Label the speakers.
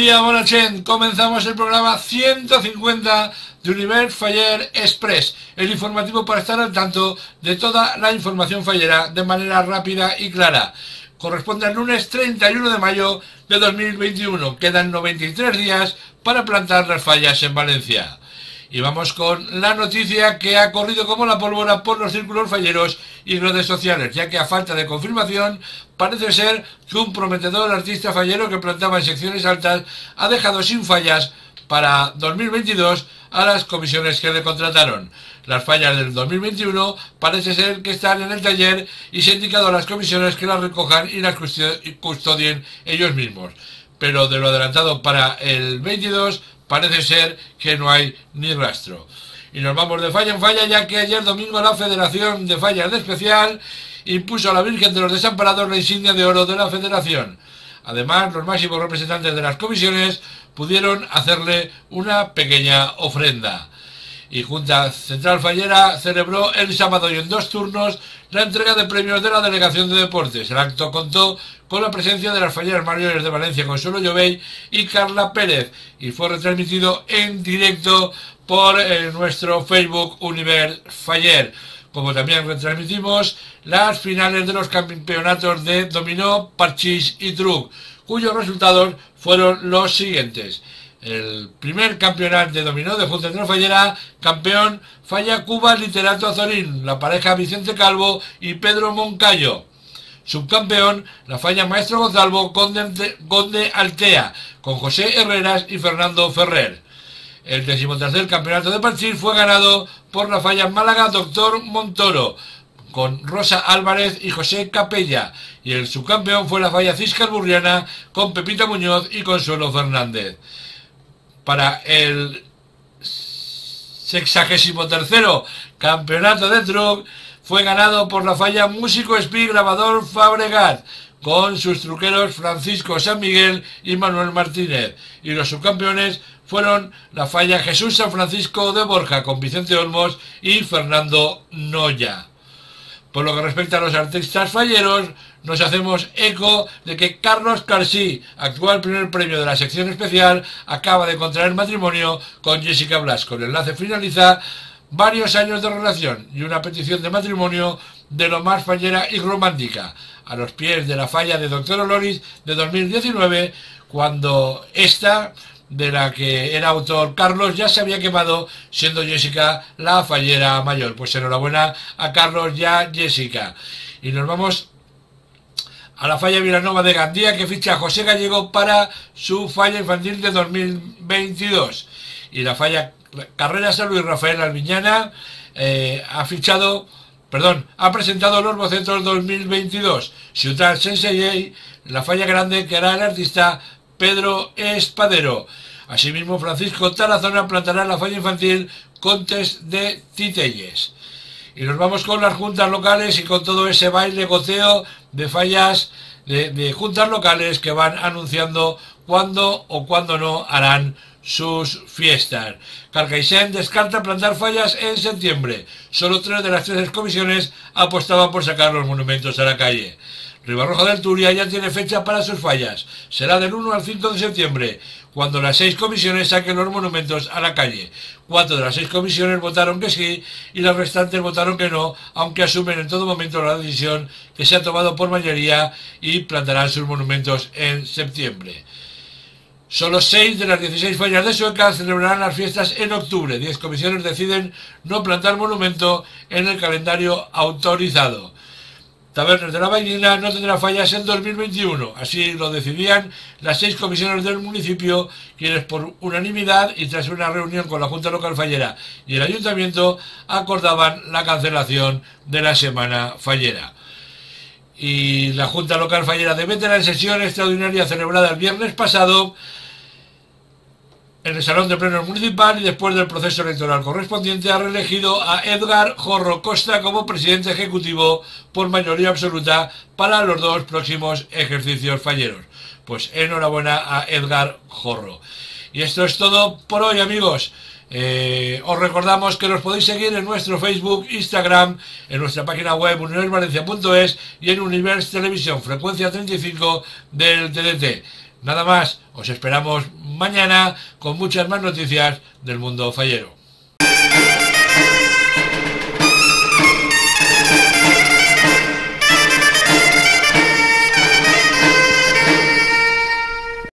Speaker 1: dia, bona gent. Comenzamos el programa 150 de Univers Faller Express, el informativo para estar al tanto de toda la información fallera de manera rápida y clara. Corresponde al lunes 31 de mayo de 2021. Quedan 93 días para plantar las fallas en Valencia. Y vamos con la noticia que ha corrido como la pólvora por los círculos falleros y redes sociales, ya que a falta de confirmación parece ser que un prometedor artista fallero que plantaba en secciones altas ha dejado sin fallas para 2022 a las comisiones que le contrataron. Las fallas del 2021 parece ser que están en el taller y se ha indicado a las comisiones que las recojan y las custodien ellos mismos. Pero de lo adelantado para el 22 parece ser que no hay ni rastro. Y nos vamos de falla en falla, ya que ayer domingo la Federación de Fallas de Especial impuso a la Virgen de los Desamparados la insignia de oro de la Federación. Además, los máximos representantes de las comisiones pudieron hacerle una pequeña ofrenda. Y Junta Central Fallera celebró el sábado y en 2 turnos la entrega de premios de la Delegación de Deportes. El acto contó con la presencia de las falleras mayores de Valencia, Consuelo Llovell y Carla Pérez, y fue retransmitido en directo por nuestro Facebook Univers Faller, como también retransmitimos las finales de los campeonatos de dominó, parchís y truc, cuyos resultados fueron los siguientes. El primer campeonato de dominó de Junta Central Fallera, campeón Falla Cuba Literato Azorín, la pareja Vicente Calvo y Pedro Moncayo. Subcampeón, la falla Maestro Gonzalvo Conde Altea, con José Herreras y Fernando Ferrer. El 13º campeonato de parchís fue ganado por la falla Málaga Doctor Montoro, con Rosa Álvarez y José Capella, y el subcampeón fue la falla Ciscar Burriana, con Pepita Muñoz y Consuelo Fernández. Para el 63º campeonato de truc fue ganado por la falla Músico Espí Grabador Fabregat, con sus truqueros Francisco San Miguel y Manuel Martínez, y los subcampeones fueron la falla Jesús San Francisco de Borja, con Vicente Olmos y Fernando Noya. Por lo que respecta a los artistas falleros, nos hacemos eco de que Carlos Carsí, actual primer premio de la sección especial, acaba de contraer matrimonio con Jessica Blasco. El enlace finaliza varios años de relación y una petición de matrimonio de lo más fallera y romántica, a los pies de la falla de Doctor Oloris de 2019, cuando esta, de la que era autor Carlos, ya se había quemado, siendo Jessica la fallera mayor. Pues enhorabuena a Carlos y a Jessica. Y nos vamos a la falla Vilanova de Gandía, que ficha a José Gallego para su falla infantil de 2022. Y la falla Carrera San Luis Rafael Alviñana ha presentado los bocetos 2022. Ciutat Sensei, la falla grande que hará el artista Pedro Espadero. Asimismo, Francisco Tarazona plantará la falla infantil Contes de Titelles. Y nos vamos con las juntas locales y con todo ese baile goceo de fallas de juntas locales que van anunciando cuándo o cuándo no harán sus fiestas. Carcaixent descarta plantar fallas en septiembre. Solo 3 de las 13 comisiones apostaban por sacar los monumentos a la calle. Ribarroja del Turia ya tiene fecha para sus fallas. Será del 1 al 5 de septiembre, cuando las 6 comisiones saquen los monumentos a la calle. 4 de las 6 comisiones votaron que sí y las restantes votaron que no, aunque asumen en todo momento la decisión que se ha tomado por mayoría y plantarán sus monumentos en septiembre. Solo 6 de las 16 fallas de Sueca celebrarán las fiestas en octubre. 10 comisiones deciden no plantar monumento en el calendario autorizado. Tabernas de la Bailina no tendrá fallas en 2021, así lo decidían las 6 comisiones del municipio, quienes por unanimidad y tras una reunión con la Junta Local Fallera y el Ayuntamiento acordaban la cancelación de la Semana Fallera. Y la Junta Local Fallera de Bétera, en sesión extraordinaria celebrada el viernes pasado en el Salón de Plenos Municipal y después del proceso electoral correspondiente, ha reelegido a Edgar Jorro Costa como presidente ejecutivo por mayoría absoluta para los 2 próximos ejercicios falleros. Pues enhorabuena a Edgar Jorro. Y esto es todo por hoy, amigos. Os recordamos que nos podéis seguir en nuestro Facebook, Instagram, en nuestra página web universvalencia.es y en Univers Televisión, frecuencia 35 del TDT. Nada más, os esperamos mañana con muchas más noticias del mundo fallero.